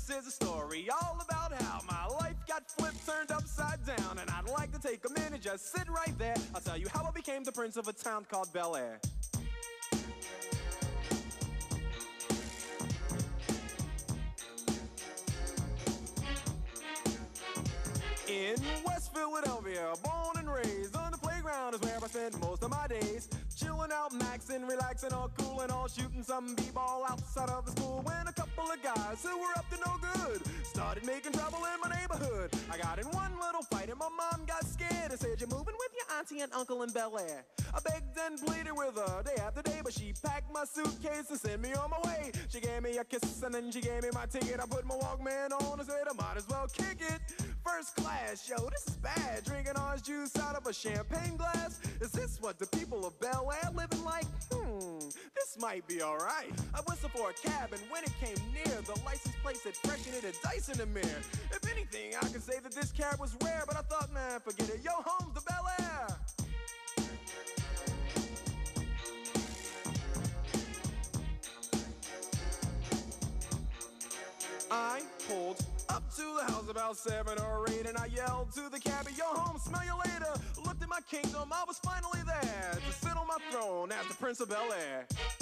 This is a story all about how my life got flipped, turned upside down. And I'd like to take a minute, just sit right there. I'll tell you how I became the prince of a town called Bel-Air. In West Philadelphia, born and raised, on the playground is where I spent most of my days. Chilling out, maxing, relaxing, all cool and all, shooting some b-ball outside of the school. When a couple of guys who were up to no good started making trouble in my neighborhood. I got in one little fight and my mom got scared and said, "You're moving with your auntie and uncle in Bel-Air." I begged and pleaded with her day after day, but she packed my suitcase and sent me on my way. She gave me a kiss and then she gave me my ticket. I put my Walkman on and said I might as well kick it. First class, yo, this is bad. Drinking orange juice out of a champagne glass. Is this what the people of Bel-Air living like? This might be alright. I whistled for a cab and when it came near, the license plate said fresh and it had dice in the mirror. If anything, I could say that this cab was rare, but I thought, man, forget it. Yo, home's the Bel-Air. I pulled up to the house about 7 or 8 and I yelled to the cabbie, "Yo, home, smell you later." Looked at my kingdom, I was finally there to sit on my throne as the Prince of Bel-Air.